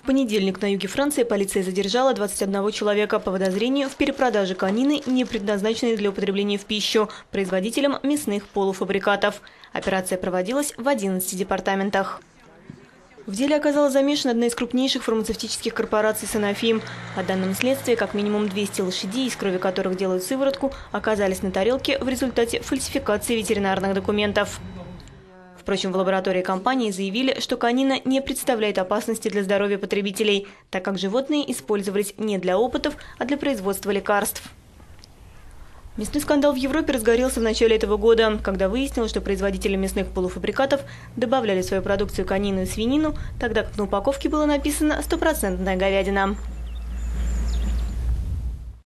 В понедельник на юге Франции полиция задержала 21 человека по подозрению в перепродаже конины, не предназначенной для употребления в пищу, производителям мясных полуфабрикатов. Операция проводилась в 11 департаментах. В деле оказалась замешана одна из крупнейших фармацевтических корпораций «Санофи». По данным следствия, как минимум 200 лошадей, из крови которых делают сыворотку, оказались на тарелке в результате фальсификации ветеринарных документов. Впрочем, в лаборатории компании заявили, что конина не представляет опасности для здоровья потребителей, так как животные использовались не для опытов, а для производства лекарств. Мясной скандал в Европе разгорелся в начале этого года, когда выяснилось, что производители мясных полуфабрикатов добавляли в свою продукцию конину и свинину, тогда как на упаковке было написано «100% говядина».